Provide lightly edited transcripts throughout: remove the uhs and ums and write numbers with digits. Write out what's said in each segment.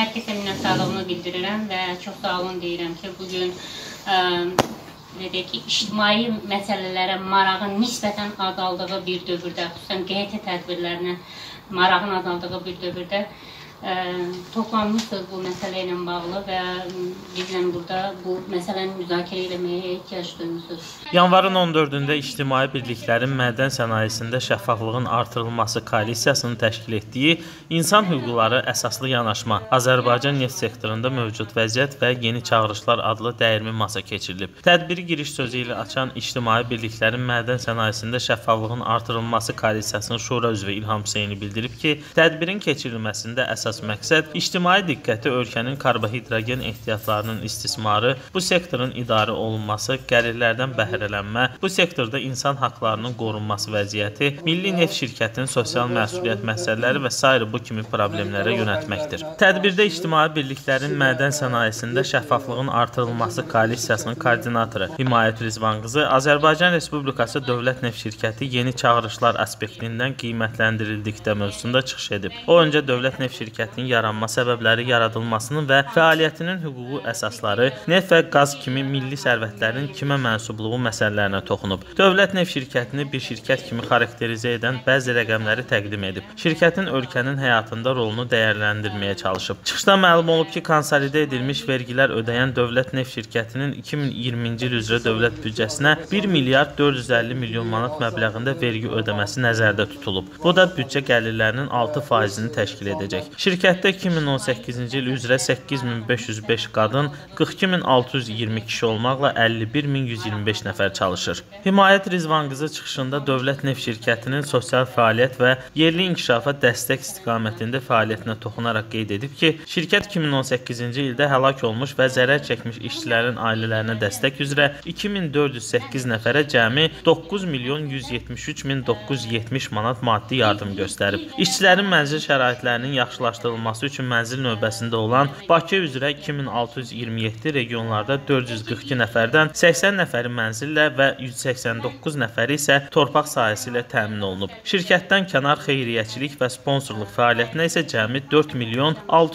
hər kəsə minnətdarlığımı bildirirəm və çox sağ olun deyirəm ki, bugün ictimai məsələlərə marağın nisbətən azaldığı bir dövrdə, xüsusən QHT tədbirlərinə marağın azaldığı bir dövrdə toplanmışsınız bu məsələ ilə bağlı və bizlə burada bu məsələni müzakirə eləməyə ehtiyac duymusunuz. Yanvarın 14-də İctimai Birliklərin Mədən Sənayesində Şəffaflığın Artırılması Koalisiyasının təşkil etdiyi İnsan Hüquqları Əsaslı Yanaşma, Azərbaycan neft sektorunda mövcud vəziyyət və Yeni Çağırışlar adlı dəyirmi masa keçirilib. Tədbiri giriş sözü ilə açan İctimai Birliklərin Mədən Sənayesində Şəffaflığın Artırılması Koalisiyasının şura üzvü İlham Hüseyni bildirib ki, tədbirin keçirilməsində əsas məqsəd ictimai diqqəti ölkənin karbohidrogen ehtiyatlarının istismarı, bu sektorun idarə olunması, gəlirlərdən bəhrələnmə, bu sektorda insan haqlarının qorunması vəziyyəti, Milli Neft Şirkətinin sosial məsuliyyət məsələləri və sair bu kimi problemlərə yönəltməkdir. Tədbirdə İctimai Birliklərin Mədən Sənayesində Şəffaflığın Artırılması Koalisiyasının koordinatoru Himayət Rizvan qızı Azərbaycan Respublikası Dövlət Neft Şirkəti yeni çağırışlar aspektindən qiymətləndirildikdə mövzusunda çıxış edib. O öncə Dövlət Neft Şirkətinin yaranma səbəbləri, yaradılmasının və fəaliyyətinin hüquqi əsasları, neft və qaz kimi milli sərvətlərin kimə mənsubluğu məsələlərinə toxunub. Dövlət Neft Şirkətini bir şirkət kimi xarakterizə edən bəzi rəqəmləri təqdim edib. Şirkətin ölkənin həyatında rolunu dəyərləndirməyə çalışıb. Çıxışda məlum olub ki, konsolidə edilmiş vergilər ödəyən Dövlət Neft Şirkətinin 2020-ci il üzrə dövlət büdcəsinə 1 milyard 450 milyon manat məbləğində vergi ödəməsi nəzərdə tutulub. Bu da büdcə gəlirlərinin 6%-ni təşkil edəcək. Şirkətdə 2018-ci il üzrə 8505 qadın, 42620 kişi olmaqla 51125 nəfər çalışır. Himayət Rizvan qızı çıxışında Dövlət Neft Şirkətinin sosial fəaliyyət və yerli inkişafa dəstək istiqamətində fəaliyyətinə toxunaraq qeyd edib ki, şirkət 2018-ci ildə həlak olmuş və zərər çəkmiş işçilərin ailələrinə dəstək üzrə 2408 nəfərə cəmi 9 milyon 173 min 970 manat maddi yardım göstərib. İşçilərin mənzil şəraitlərinin yaxşılaşdırılması üçün mənzil növbəsində olan Bakı üzrə 2627 regionlarda 442 nəfərdən 80 nəfəri mənzillə və 189 nəfəri isə torpaq sahəsi ilə təmin olunub. Şirkətdən kənar xeyriyyəçilik və sponsorluq fəaliyyətinə isə cəmi 4 milyon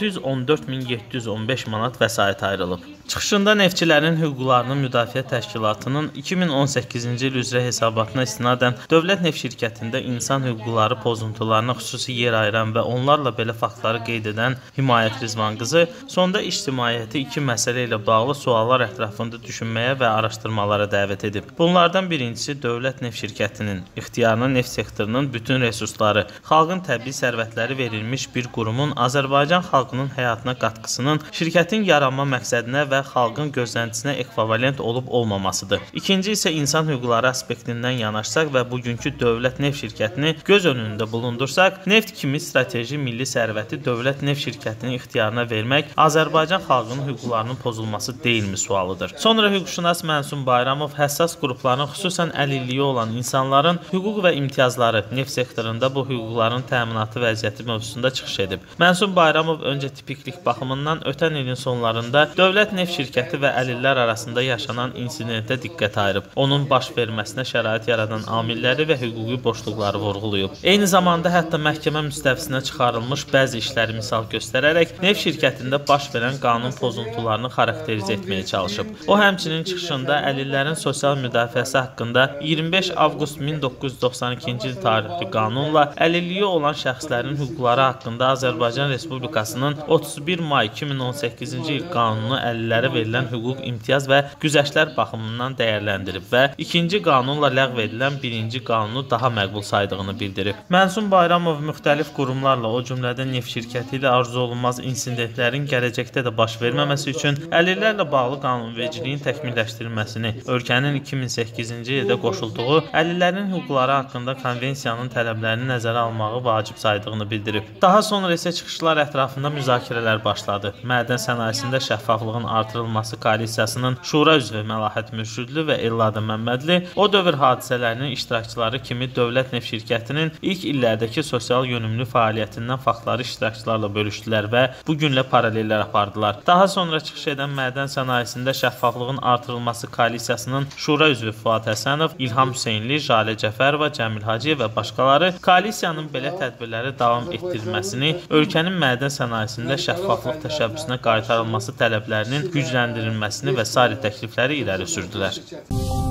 614 min 715 manat vəsait ayrılıb. Çıxışında Neftçilərin Hüquqlarının Müdafiə Təşkilatının 2018-ci il üzrə hesabatına istinadən Dövlət Neft Şirkətində insan hüquqları pozuntularına xüsusi yer ayıran və onlarla belə faktları qeyd edən Himayət Rizvan qızı sonda ictimaiyyəti iki məsələ ilə bağlı suallar ətrafında düşünməyə və araşdırmalara dəvət edib. Bunlardan birincisi Dövlət Neft Şirkətinin ixtiyarına neft sektorunun bütün resursları, xalqın təbii sərvətləri verilmiş bir qurumun Azərbaycan xalqının həyatına qatqısının şirkətin yaranma məqsədinə və xalqın gözləntisinə ekvivalent olub-olmamasıdır. İkinci isə insan hüquqları aspektindən yanaşsaq və bugünkü Dövlət Neft Şirkətini göz önündə bulundursaq, neft kimi strateji milli sərvəti Dövlət Neft Şirkətinin ixtiyarına vermək Azərbaycan xalqının hüquqlarının pozulması deyilmi sualıdır. Sonra hüquqşünas Mənsun Bayramov həssas qrupların, xüsusən əlilliyi olan insanların hüquq və imtiyazları, neft sektorunda bu hüquqların təminatı vəziyyəti mövzusunda çıxış edib. Mənsun Bayramov öncə tipiklik baxımından ötən ilin sonlarında Dövlət Neft Şirkəti və əlillər arasında yaşanan insidentə diqqət ayırıb. Onun baş verməsinə şərait yaradan amilləri və hüquqi boşluqları vurğulayıb. Eyni zamanda hətta məhkəmə müstəvisinə çıxarılmış bəzi işləri misal göstərərək neft şirkətində baş verən qanun pozuntularını xarakterizə etməyə çalışıb. O həmçinin çıxışında əlillərin sosial müdafiəsi haqqında 25 avqust 1992-ci il tarixli qanunla əlilliyi olan şəxslərin hüquqları haqqında Azərbaycan Respublikasının 31 may 2018-ci il qanunu əlillərə verilən hüquq, imtiyaz və güzəştlər baxımından dəyərləndirib və ikinci qanunla ləğv edilən birinci qanunu daha məqbul saydığını bildirib. Mənsun Bayramov müxtəlif qurumlarla, o cümlədən neft şirkəti ilə arzu olunmaz insidentlərin gələcəkdə də baş verməməsi üçün əlillərlə bağlı qanunvericiliyin təkmilləşdirilməsini, ölkənin 2008-ci ildə qoşulduğu əlillərin hüquqları haqqında konvensiyanın tələblərini nəzərə almağı vacib saydığını bildirib. Daha sonra isə çıxışlar ətrafında müzakirələr başladı. Mədən sənayesində şəffaflığın artırılması koalisiyasının şura üzvü Məlahət Mürşüdlü və Elnarə Məmmədli o dövr hadisələrinin iştirakçıları kimi Dövlət Neft şirkətinin ilk illərdəki sosial yönümlü fəaliyyətindən faktları iştirakçılarla bölüşdülər və bu günlə paralellər apardılar. Daha sonra çıxış edən mədən sənayesində şəffaflığın artırılması koalisiyasının şura üzvü Fuad Həsənov, İlham Hüseynli, Jalə Cəfərova, Cəmil Hacıyev və başqaları koalisiyanın belə tədbirləri davam etdirilməsini, ölkənin mədən sənayesində şəffaflıq təşəbbüsünə qaytarılması tələblərinin gücləndirilməsini və sair təklifləri irəli sürdülər.